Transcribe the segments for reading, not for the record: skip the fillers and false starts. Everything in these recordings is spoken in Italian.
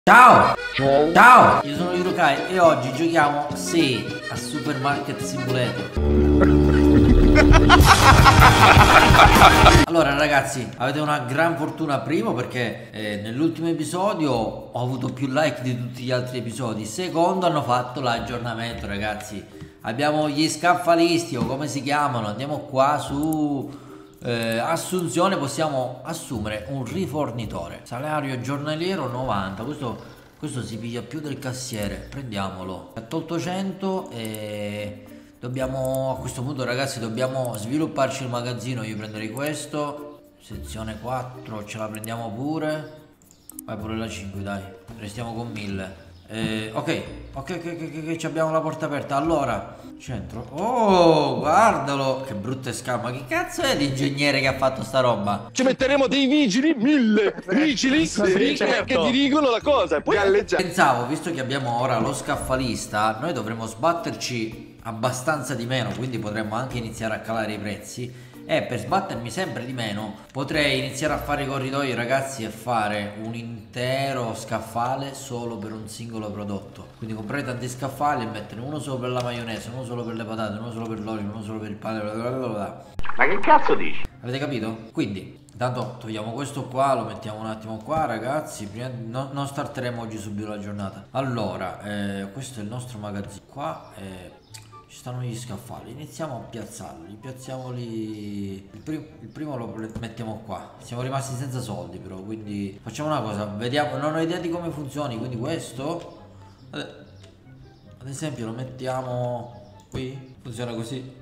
Ciao! Ciao! Io sono Yurukai e oggi giochiamo, sì, a Supermarket Simulator. Allora ragazzi, avete una gran fortuna, primo perché nell'ultimo episodio ho avuto più like di tutti gli altri episodi. Secondo, hanno fatto l'aggiornamento, ragazzi. Abbiamo gli scaffalisti o come si chiamano. Andiamo qua su assunzione, possiamo assumere un rifornitore. Salario giornaliero 90. Questo si piglia più del cassiere. Prendiamolo. Ha tolto 100 e dobbiamo, a questo punto ragazzi, dobbiamo svilupparci il magazzino. Io prenderei questo. Sezione 4 ce la prendiamo pure. Vai pure la 5, dai. Restiamo con 1000. Ok, abbiamo la porta aperta. Allora, centro. Oh, guardalo. Che brutta scamma. Che cazzo è l'ingegnere che ha fatto sta roba? Ci metteremo dei vigili, 1000 vigili che dirigono la cosa e poi galleggiamo. Pensavo, visto che abbiamo ora lo scaffalista, noi dovremmo sbatterci abbastanza di meno, quindi potremmo anche iniziare a calare i prezzi. E per sbattermi sempre di meno potrei iniziare a fare i corridoi, ragazzi, e fare un intero scaffale solo per un singolo prodotto. Quindi comprare tanti scaffali e mettere uno solo per la maionese, uno solo per le patate, uno solo per l'olio, uno solo per il pane. Ma che cazzo dici? Avete capito? Quindi intanto togliamo questo qua, lo mettiamo un attimo qua, ragazzi. Prima non starteremo oggi subito la giornata. Allora, questo è il nostro magazzino. Qua ci stanno gli scaffali. Iniziamo a piazzarli. Piazziamoli. Il primo lo mettiamo qua. Siamo rimasti senza soldi però, quindi facciamo una cosa. Vediamo, non ho idea di come funzioni. Quindi questo, ad esempio, lo mettiamo qui. Funziona così.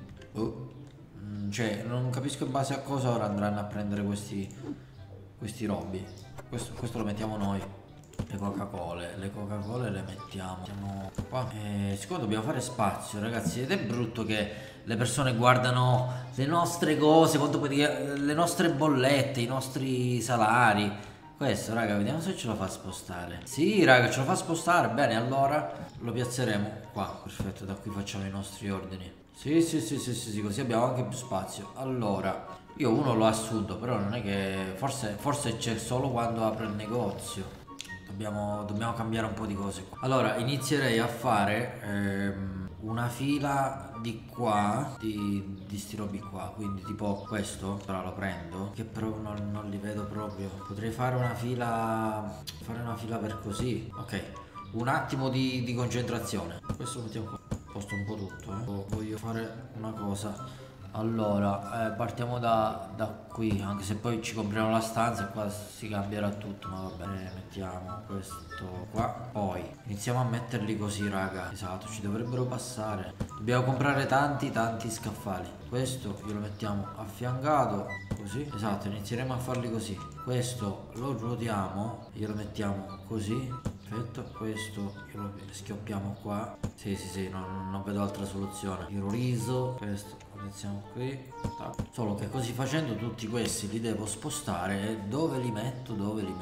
Cioè, non capisco in base a cosa ora andranno a prendere questi robi. Questo lo mettiamo noi. Le Coca-Cola le mettiamo qua. Siccome dobbiamo fare spazio, ragazzi, ed è brutto che le persone guardano le nostre cose, le nostre bollette, i nostri salari. Questo, raga, vediamo se ce lo fa spostare. Sì, raga, ce lo fa spostare. Bene, allora lo piazzeremo qua. Perfetto, da qui facciamo i nostri ordini. Sì, così abbiamo anche più spazio. Allora, io uno l'ho assunto, però non è che... Forse c'è solo quando apre il negozio. Dobbiamo cambiare un po' di cose qua. Allora, inizierei a fare una fila di qua, di sti robi qua. Quindi tipo questo, però lo prendo, che però non li vedo proprio. Potrei fare una fila per così. Ok, un attimo di concentrazione. Questo lo mettiamo qua. Posto un po' tutto, voglio fare una cosa. Allora, partiamo da qui, anche se poi ci compriamo la stanza e qua si cambierà tutto, ma va bene, mettiamo questo qua. Poi iniziamo a metterli così, raga. Esatto, ci dovrebbero passare. Dobbiamo comprare tanti scaffali. Questo glielo mettiamo affiancato, così. Esatto, inizieremo a farli così. Questo lo ruotiamo, glielo mettiamo così. Perfetto, questo lo schioppiamo qua. Sì, non vedo altra soluzione. Il riso, questo lo mettiamo qui. Solo che così facendo tutti questi li devo spostare. Dove li metto?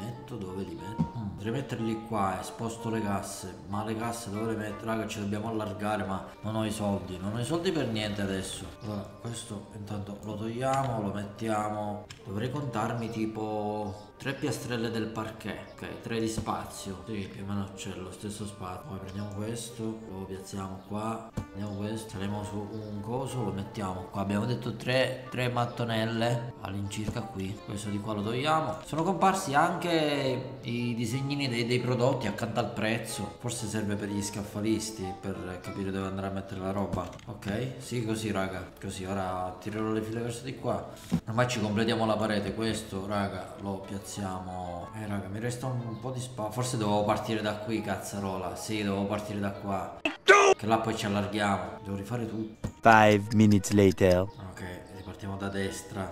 Potrei metterli qua e sposto le casse. Ma le casse dove le metto? Raga, ci dobbiamo allargare, ma non ho i soldi. Non ho i soldi per niente adesso. Allora, questo intanto lo togliamo, lo mettiamo. Dovrei contarmi tipo 3 piastrelle del parquet. Ok, 3 di spazio. Sì, più o meno c'è lo stesso spazio. Poi prendiamo questo, lo piazziamo qua. Prendiamo questo, saremo su un coso, lo mettiamo qua. Abbiamo detto 3 mattonelle all'incirca qui. Questo di qua lo togliamo. Sono comparsi anche i disegnini dei prodotti accanto al prezzo. Forse serve per gli scaffalisti, per capire dove andare a mettere la roba. Ok, sì, così, raga. Così, ora tirerò le file verso di qua. Ormai ci completiamo la parete. Questo, raga, lo piazziamo. Raga, mi resta un po' di spazio. Forse dovevo partire da qui, cazzarola. Sì, dovevo partire da qua, che là poi ci allarghiamo. Devo rifare tutto. 5 minutes later. Ok, ripartiamo da destra.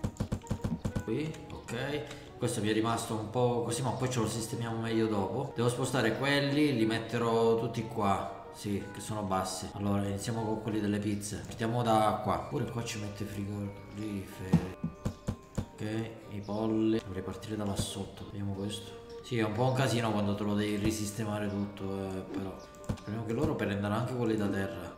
Qui, ok. Questo mi è rimasto un po' così, ma poi ce lo sistemiamo meglio dopo. Devo spostare quelli, li metterò tutti qua. Sì, che sono bassi. Allora, iniziamo con quelli delle pizze. Partiamo da qua. Pure qua ci mette frigoriferi. Ok, i polli. Dovrei partire da là sotto. Vediamo questo. Sì, è un po' un casino quando te lo devi risistemare tutto, però speriamo che loro prendano anche quelli da terra.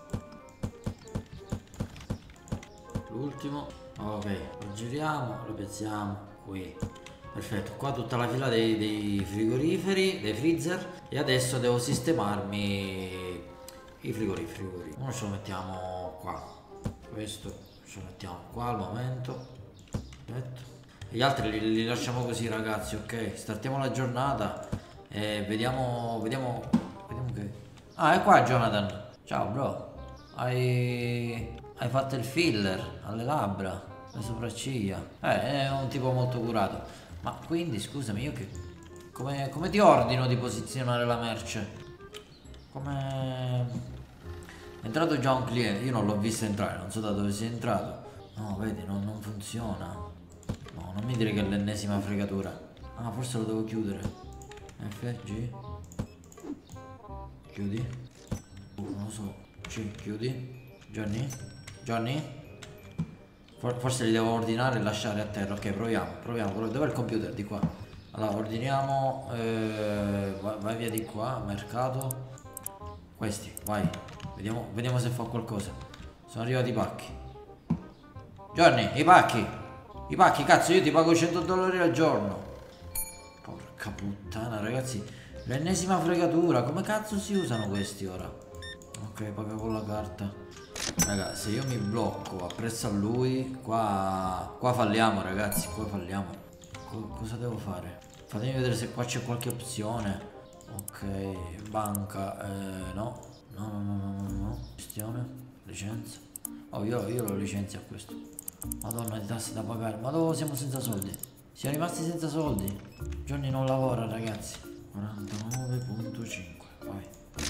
L'ultimo. Ok, lo giriamo, lo piazziamo qui. Perfetto, qua tutta la fila dei frigoriferi, dei freezer. E adesso devo sistemarmi i frigoriferi. Uno ce lo mettiamo qua, questo ce lo mettiamo qua al momento. Perfetto. E gli altri li lasciamo così, ragazzi, ok? Startiamo la giornata e vediamo che... Ah, è qua Jonathan. Ciao bro. Hai fatto il filler alle labbra, le sopracciglia. È un tipo molto curato. Ma quindi scusami, io che... Come ti ordino di posizionare la merce? Come... È entrato già un cliente, io non l'ho visto entrare, non so da dove sia entrato. No, vedi, non funziona. No, non mi dire che è l'ennesima fregatura. Ah, forse lo devo chiudere. FG. Chiudi. Non lo so. C, chiudi. Johnny? Forse li devo ordinare e lasciare a terra. Ok, proviamo. Dov'è il computer? Di qua. Allora, ordiniamo. Vai via di qua, mercato. Questi, vai. Vediamo se fa qualcosa. Sono arrivati i pacchi. Johnny, i pacchi, cazzo, io ti pago $100 al giorno. Porca puttana, ragazzi. L'ennesima fregatura. Come cazzo si usano questi ora? Ok, paga con la carta. Raga, se io mi blocco appresso a lui, qua falliamo, ragazzi, qua falliamo. Cosa devo fare? Fatemi vedere se qua c'è qualche opzione. Ok, banca, no. Gestione, licenza. Oh, io lo licenzio a questo. Madonna, di tasse da pagare. Ma dove siamo senza soldi? Siamo rimasti senza soldi. Johnny non lavora, ragazzi. 49.5. Vai.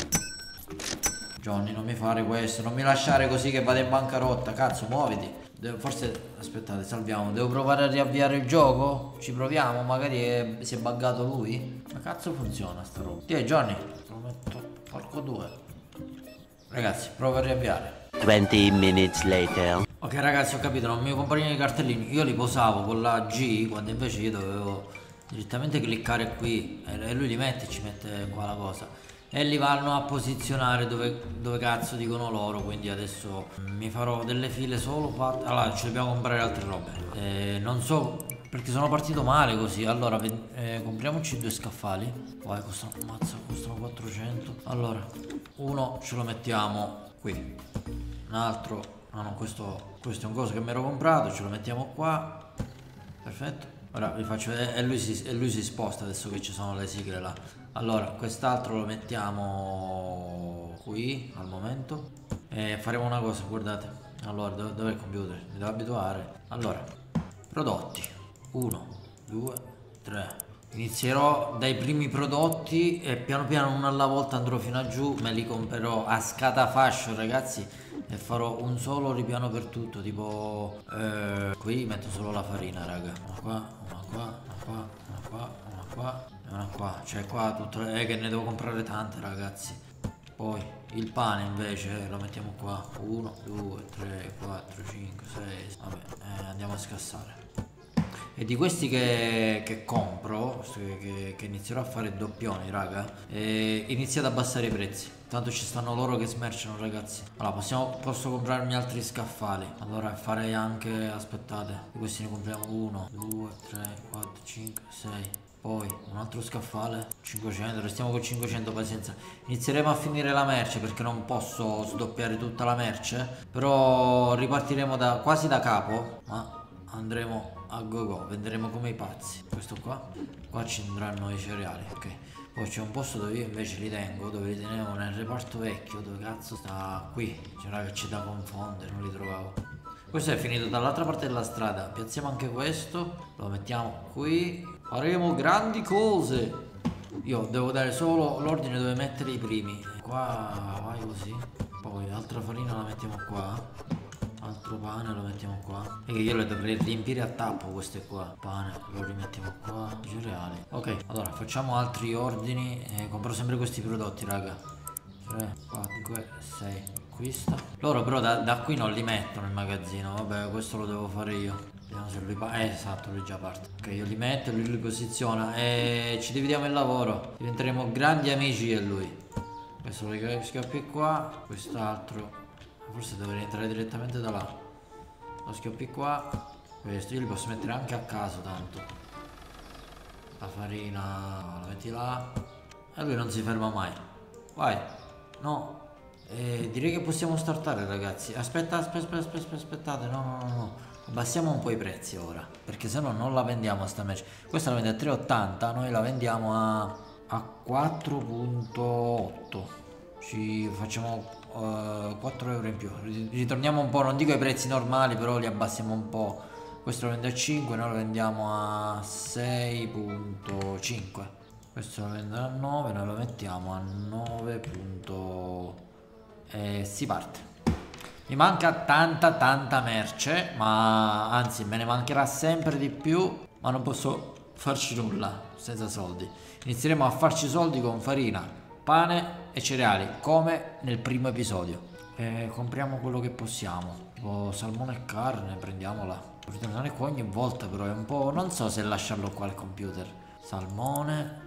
Johnny, non mi fare questo. Non mi lasciare così che vado in bancarotta. Cazzo, muoviti. Forse, aspettate, salviamo. Devo provare a riavviare il gioco? Ci proviamo. Magari si è buggato lui. Ma cazzo funziona sta roba? Tieni, Johnny. Te lo metto. Porco due. Ragazzi, provo a riavviare. 20 minutes later. Ok ragazzi, ho capito, non mi comparire i cartellini. Io li posavo con la G, quando invece io dovevo direttamente cliccare qui e lui li mette e ci mette qua la cosa. E li vanno a posizionare dove cazzo dicono loro. Quindi adesso mi farò delle file solo fatte. Allora ci dobbiamo comprare altre robe. Non so perché sono partito male così. Allora compriamoci 2 scaffali. Vai, costano 400. Allora, uno ce lo mettiamo qui, un altro... Ah no, questo è un coso che mi ero comprato, ce lo mettiamo qua. Perfetto. Ora vi faccio vedere e lui si sposta adesso che ci sono le sigle là. Allora, quest'altro lo mettiamo qui al momento. E faremo una cosa, guardate. Allora, dov'è il computer? Mi devo abituare. Allora, prodotti. 1, 2, 3. Inizierò dai primi prodotti e piano piano uno alla volta andrò fino a giù. Me li comprerò a scatafascio, ragazzi. E farò un solo ripiano per tutto. Tipo qui metto solo la farina, raga. Una qua e una qua. Cioè qua tutto che ne devo comprare tante, ragazzi. Poi il pane invece lo mettiamo qua. 1, 2, 3, 4, 5, 6. Vabbè, andiamo a scassare. E di questi che compro, che inizierò a fare doppioni, raga, iniziate ad abbassare i prezzi. Tanto ci stanno loro che smerciano, ragazzi. Allora posso comprarmi altri scaffali. Allora farei anche, aspettate, di questi ne compriamo 1, 2, 3, 4, 5, 6. Poi un altro scaffale 500, restiamo con 500, pazienza. Inizieremo a finire la merce perché non posso sdoppiare tutta la merce. Però ripartiremo quasi da capo. Ma andremo a go, venderemo come i pazzi. Questo qua ci andranno i cereali, ok. Poi c'è un posto dove io invece li tengo, dove li tenevo nel reparto vecchio. Dove cazzo sta? Qui. C'era che c'è da confondere, non li trovavo. Questo è finito dall'altra parte della strada. Piazziamo anche questo, lo mettiamo qui. Faremo grandi cose. Io devo dare solo l'ordine dove mettere i primi. Qua vai così. Poi altra farina la mettiamo qua. Altro pane lo mettiamo qua. E che io le dovrei riempire a tappo queste qua. Pane lo rimettiamo qua. Cereali. Ok, allora facciamo altri ordini. Compro sempre questi prodotti, raga. 3, 4, 6. Acquista. Loro però da qui non li mettono in magazzino. Vabbè, questo lo devo fare io. Vediamo se lui esatto, lui già parte. Ok, io li metto, lui li posiziona e ci dividiamo il lavoro. Diventeremo grandi amici io e lui. Questo lo schioppi qua. Quest'altro forse dovrei entrare direttamente da là. Lo schioppi qua. Questo io li posso mettere anche a caso tanto. La farina la metti là. E lui non si ferma mai. Vai. No. Direi che possiamo startare, ragazzi. Aspettate. No. Abbassiamo un po' i prezzi ora, perché se no non la vendiamo sta merce. Questa la vende a 3,80. Noi la vendiamo a 4,8. Ci facciamo 4 euro in più. Ritorniamo un po', non dico ai prezzi normali, però li abbassiamo un po'. Questo lo vende a 5, noi lo vendiamo a 6,5. Questo lo vende a 9, noi lo mettiamo a 9. E si parte. Mi manca tanta merce, ma anzi me ne mancherà sempre di più, ma non posso farci nulla senza soldi. Inizieremo a farci soldi con farina, pane e cereali, come nel primo episodio. Compriamo quello che possiamo, tipo salmone e carne, prendiamola. Ritornare qua ogni volta, però è un po'... non so se lasciarlo qua al computer. Salmone,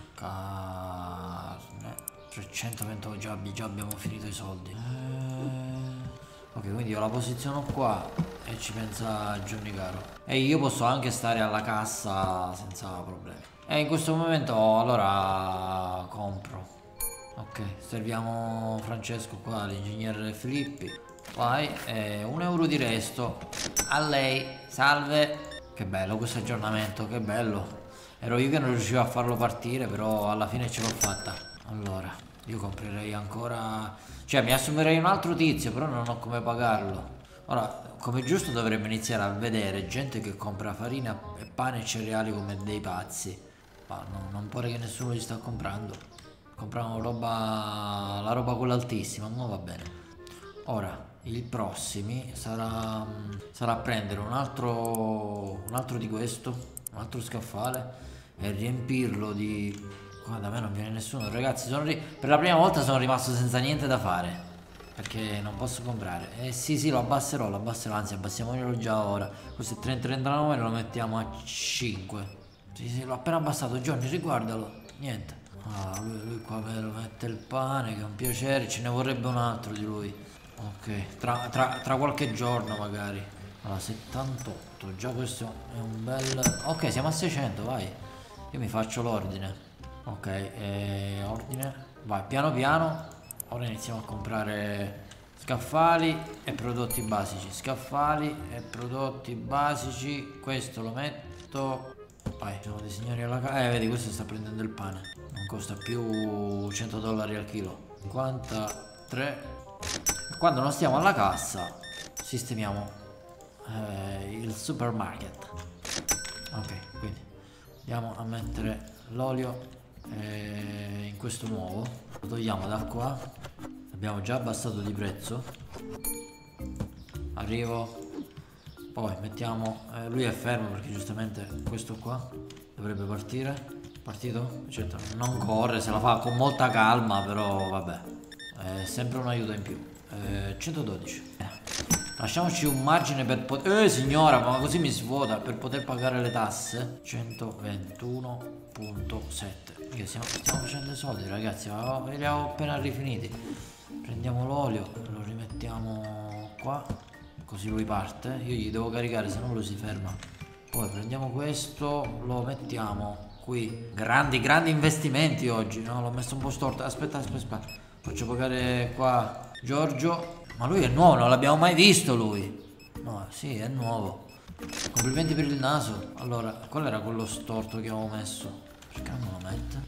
carne, 320, già abbiamo finito i soldi. Ok, quindi io la posiziono qua e ci pensa Johnny Caro. E io posso anche stare alla cassa senza problemi. E in questo momento allora compro. Ok, serviamo Francesco qua, l'ingegnere Filippi. Vai, 1 euro di resto. A lei, salve. Che bello questo aggiornamento, che bello. Ero io che non riuscivo a farlo partire, però alla fine ce l'ho fatta. Allora, io comprerei ancora... cioè mi assumerei un altro tizio, però non ho come pagarlo. Ora, come giusto dovremmo iniziare a vedere gente che compra farina e pane e cereali come dei pazzi. Ma non pare che nessuno li sta comprando. Compriamo la roba quella altissima, ma va bene. Ora, il prossimi sarà prendere un altro di questo, un altro scaffale e riempirlo di... qua da me non viene nessuno, ragazzi, per la prima volta sono rimasto senza niente da fare, perché non posso comprare. Sì, lo abbasserò, anzi abbassiamolo già ora. Questo è 3,39, lo mettiamo a 5. Sì, l'ho appena abbassato. Johnny, riguardalo, niente. Lui qua me lo mette il pane, che è un piacere, ce ne vorrebbe un altro di lui. Ok, tra qualche giorno magari. Allora, 78, già questo è un bel... ok, siamo a 600, vai. Io mi faccio l'ordine. Ok, ordine. Vai, piano. Ora iniziamo a comprare scaffali e prodotti basici. Questo lo metto. Vai, sono dei signori alla casa. Vedi, questo sta prendendo il pane. Non costa più $100 al chilo. 53. Quando non stiamo alla cassa sistemiamo il supermarket. Ok, quindi andiamo a mettere l'olio in questo nuovo. Lo togliamo da qua. Abbiamo già abbassato di prezzo. Arrivo. Poi mettiamo lui è fermo perché giustamente questo qua dovrebbe partire. Partito? Certo, non corre, se la fa con molta calma, però vabbè, è sempre un aiuto in più. 112. Lasciamoci un margine per poter... signora, ma così mi svuota, per poter pagare le tasse. 121,7. Stiamo facendo i soldi, ragazzi, li avevo appena rifiniti. Prendiamo l'olio, lo rimettiamo qua, così lui parte. Io gli devo caricare, se no lui si ferma. Poi prendiamo questo, lo mettiamo qui. Grandi investimenti oggi. No, l'ho messo un po' storto. Aspetta. Faccio pagare qua Giorgio. Ma lui è nuovo, non l'abbiamo mai visto lui. No, sì, è nuovo. Complimenti per il naso. Allora, qual era quello storto che avevo messo? Perché non me lo mette?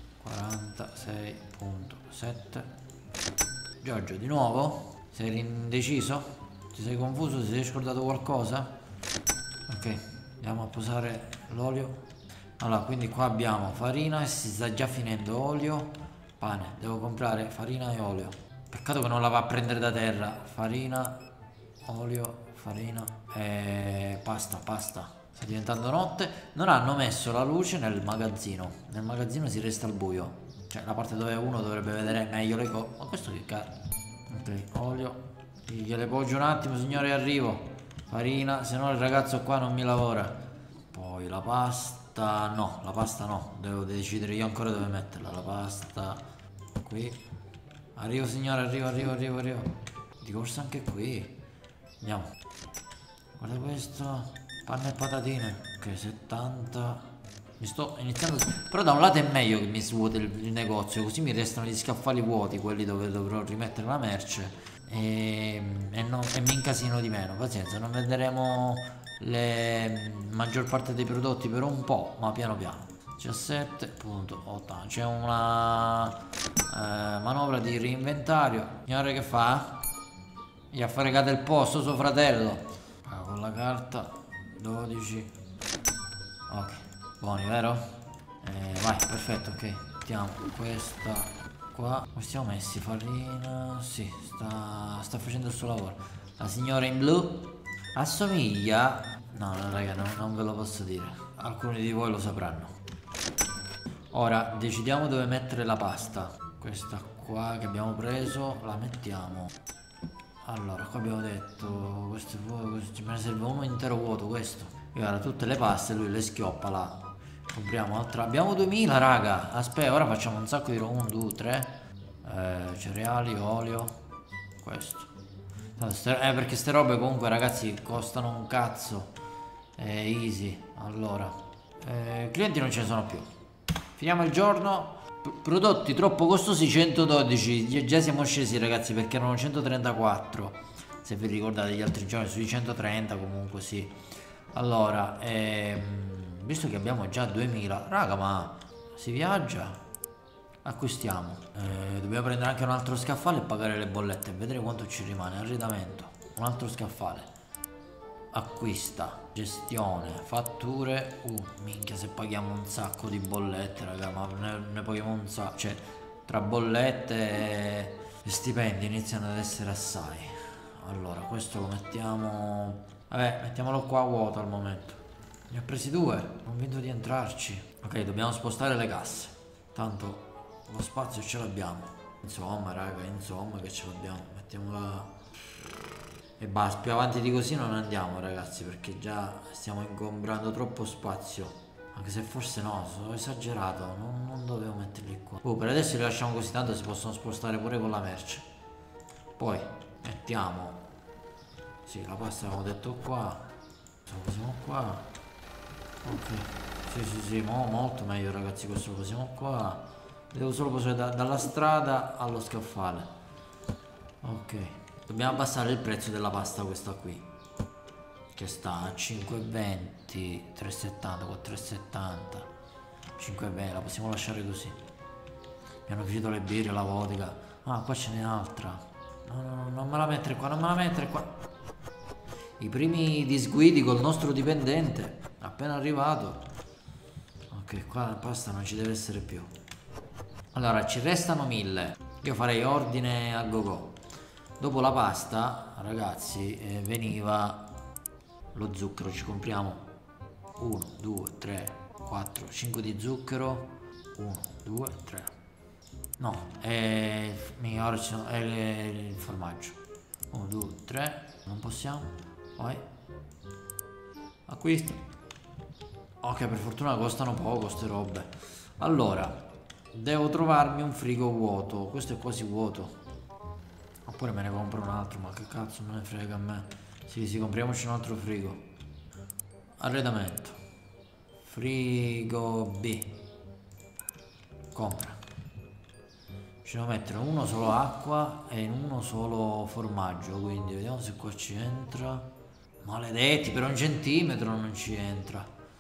46,7. Giorgio, di nuovo? Sei indeciso? Ti sei confuso? Ti sei scordato qualcosa? Ok, andiamo a posare l'olio. Allora, quindi qua abbiamo farina e si sta già finendo, olio, pane. Devo comprare farina e olio. Peccato che non la va a prendere da terra. Farina, olio, farina e pasta. Sta diventando notte. Non hanno messo la luce nel magazzino. Nel magazzino si resta al buio. Cioè la parte dove uno dovrebbe vedere meglio le cose. Ma questo che cazzo? Ok, olio. Gliele poggio un attimo, signore, arrivo. Farina, se no il ragazzo qua non mi lavora. Poi la pasta. No, la pasta no. Devo decidere io ancora dove metterla. La pasta qui. Arrivo, signore, arrivo. Di corsa anche qui. Andiamo. Guarda questo. Panna e patatine. Ok, 70. mi sto iniziando. Però da un lato è meglio che mi svuoti il negozio, così mi restano gli scaffali vuoti, quelli dove dovrò rimettere la merce, e mi incasino di meno. Pazienza, non venderemo le maggior parte dei prodotti per un po', ma piano piano. 17.80. C'è una manovra di reinventario. Signore, che fa? Gli ha fregato il posto suo fratello. Con la carta 12. Ok, buoni, vero? Vai, perfetto, ok. Mettiamo questa qua. Come stiamo messi? Farina. Sì, sta facendo il suo lavoro. La signora in blu assomiglia. No, raga, non ve lo posso dire. Alcuni di voi lo sapranno. Ora decidiamo dove mettere la pasta. Questa qua che abbiamo preso la mettiamo. Allora, qua abbiamo detto questo è vuoto, me ne serve uno intero vuoto questo. E ora tutte le paste lui le schioppa là. Compriamo altra. Abbiamo 2000 raga. Aspetta, ora facciamo un sacco di 1, 2, 3 cereali, olio. Questo. Perché ste robe comunque ragazzi costano un cazzo. Easy. Allora clienti non ce ne sono più. Finiamo il giorno. Prodotti troppo costosi 112. Già siamo scesi ragazzi, perché erano 134. Se vi ricordate gli altri giorni sui 130 comunque sì. Allora visto che abbiamo già 2000 raga, ma si viaggia. Acquistiamo. Dobbiamo prendere anche un altro scaffale e pagare le bollette e vedere quanto ci rimane. Arredamento, un altro scaffale. Acquista, gestione, fatture. Minchia, se paghiamo un sacco di bollette raga, ma ne paghiamo un sacco. Cioè tra bollette e stipendi iniziano ad essere assai. Allora questo lo mettiamo. Vabbè, mettiamolo qua vuoto al momento. Ne ho presi 2, convinto di entrarci. Ok, dobbiamo spostare le casse, tanto lo spazio ce l'abbiamo. Insomma raga, insomma che ce l'abbiamo. Mettiamola. E basta, più avanti di così non andiamo ragazzi, perché già stiamo ingombrando troppo spazio. Anche se forse no, sono esagerato, non dovevo metterli qua. Per adesso li lasciamo così, tanto si possono spostare pure con la merce. Poi mettiamo, sì, la pasta avevo detto qua. Questo lo posiamo qua. Ok, sì, molto meglio ragazzi, questo lo posiamo qua. Devo solo posare dalla strada allo scaffale. Ok. Dobbiamo abbassare il prezzo della pasta questa qui, che sta a 5,20, 3,70, 4,70, 5,20, la possiamo lasciare così. Mi hanno finito le birre, la vodka. Ah, qua ce n'è altra. No, non me la mettere qua, non me la mettere qua. I primi disguidi col nostro dipendente, appena arrivato. Ok, qua la pasta non ci deve essere più. Allora, ci restano 1000. Io farei ordine a go. Dopo la pasta ragazzi veniva lo zucchero. Ci compriamo 1, 2, 3, 4, 5 di zucchero. 1, 2, 3. No, ora ci sono il formaggio. 1, 2, 3. Non possiamo. Vai. Acquisti. Ok, per fortuna costano poco ste robe. Allora devo trovarmi un frigo vuoto. Questo è quasi vuoto. Oppure me ne compro un altro, ma che cazzo me ne frega a me. Sì, compriamoci un altro frigo. Arredamento. Frigo B. Compra. Ci devo mettere uno solo acqua e uno solo formaggio. Quindi vediamo se qua ci entra. Maledetti, per 1 centimetro non ci entra.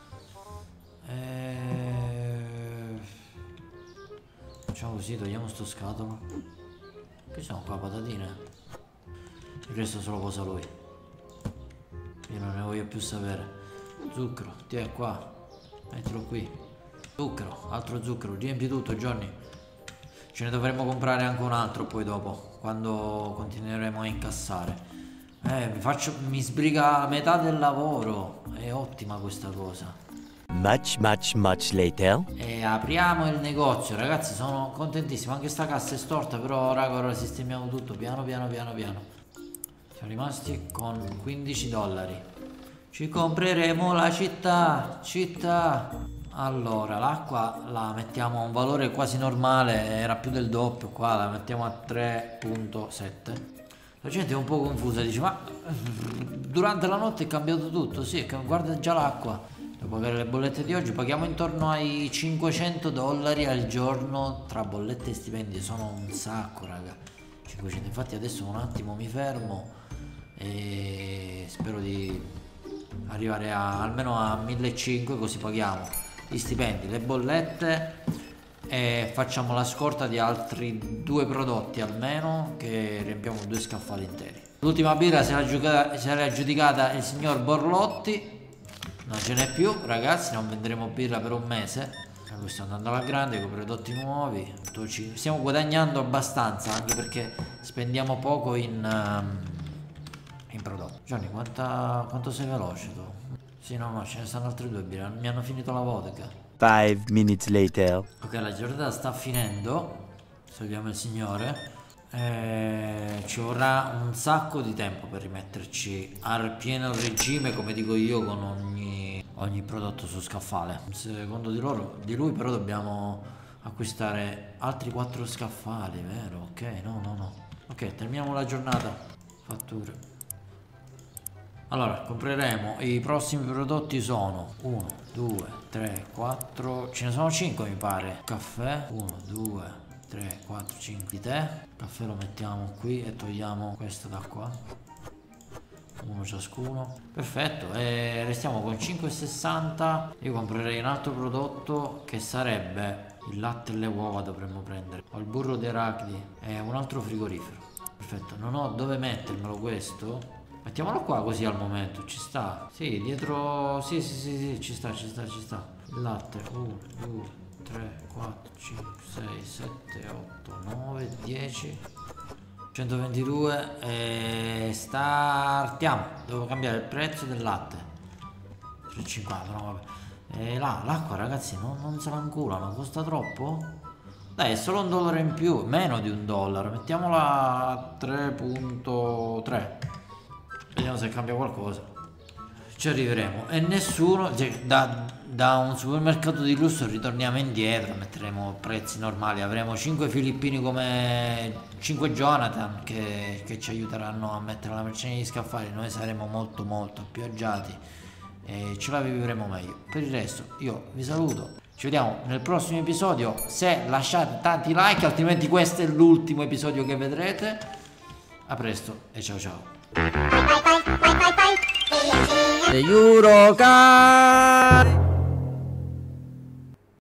Facciamo così, togliamo sto scatolo. Che sono qua patatine? Il resto se lo posa lui. Io non ne voglio più sapere. Zucchero, tieni qua. Mettilo qui. Zucchero, altro zucchero. Riempi tutto Johnny. Ce ne dovremmo comprare anche un altro poi dopo, quando continueremo a incassare. Mi sbriga la metà del lavoro. È ottima questa cosa. Much later. E apriamo il negozio, ragazzi, sono contentissimo. Anche sta cassa è storta, però raga, ora sistemiamo tutto piano. Siamo rimasti con 15 dollari. Ci compreremo la città. Allora, l'acqua la mettiamo a un valore quasi normale. Era più del doppio, qua la mettiamo a 3.7. La gente è un po' confusa, dice ma durante la notte è cambiato tutto. Sì, guarda già l'acqua. devo pagare le bollette di oggi, paghiamo intorno ai $500 al giorno tra bollette e stipendi, sono un sacco raga, 500. Infatti adesso un attimo mi fermo e spero di arrivare almeno a 1.500, così paghiamo gli stipendi, le bollette e facciamo la scorta di altri 2 prodotti almeno, che riempiamo 2 scaffali interi. L'ultima birra se l'ha aggiudicata il signor Borlotti. Non ce n'è più ragazzi, non venderemo birra per un mese. Questo andando alla grande con prodotti nuovi. Stiamo guadagnando abbastanza, anche perché spendiamo poco in prodotti. Gianni, quanto sei veloce tu? Sì, no, ce ne stanno altre 2 birre. Mi hanno finito la vodka. 5 minutes later. Ok, la giornata sta finendo. Salviamo il signore. Ci vorrà un sacco di tempo per rimetterci al pieno regime, come dico io, con ogni prodotto su scaffale. Secondo di lui però dobbiamo acquistare altri 4 scaffali, vero? Ok, no. Ok, terminiamo la giornata. Fatture. Allora, compreremo i prossimi prodotti sono 1, 2, 3, 4, ce ne sono 5 mi pare. Caffè, 1, 2, 3, 4, 5 di tè. Caffè lo mettiamo qui e togliamo questo da qua. Uno ciascuno. Perfetto, e restiamo con 5,60. Io comprerei un altro prodotto che sarebbe il latte e le uova, dovremmo prendere. Ho il burro di arachidi e un altro frigorifero. Perfetto, non ho dove mettermelo questo. Mettiamolo qua così al momento, ci sta. Sì, dietro, sì, ci sta. Il latte, 1, 2, 3, 4, 5, 6, 7, 8, 9, 10, 122 e startiamo. Devo cambiare il prezzo del latte. 3,50, no vabbè. E l'acqua ragazzi non se la inculano, costa troppo? Dai, è solo $1 in più, meno di $1. Mettiamola a 3,3. Vediamo se cambia qualcosa. Ci arriveremo. E nessuno, cioè, da un supermercato di lusso ritorniamo indietro, metteremo prezzi normali. Avremo 5 filippini come 5 Jonathan che ci aiuteranno a mettere la merce negli scaffali. Noi saremo molto più agiati e ce la vivremo meglio. Per il resto io vi saluto, ci vediamo nel prossimo episodio se lasciate tanti like, altrimenti questo è l'ultimo episodio che vedrete. A presto e ciao. The Eurocar!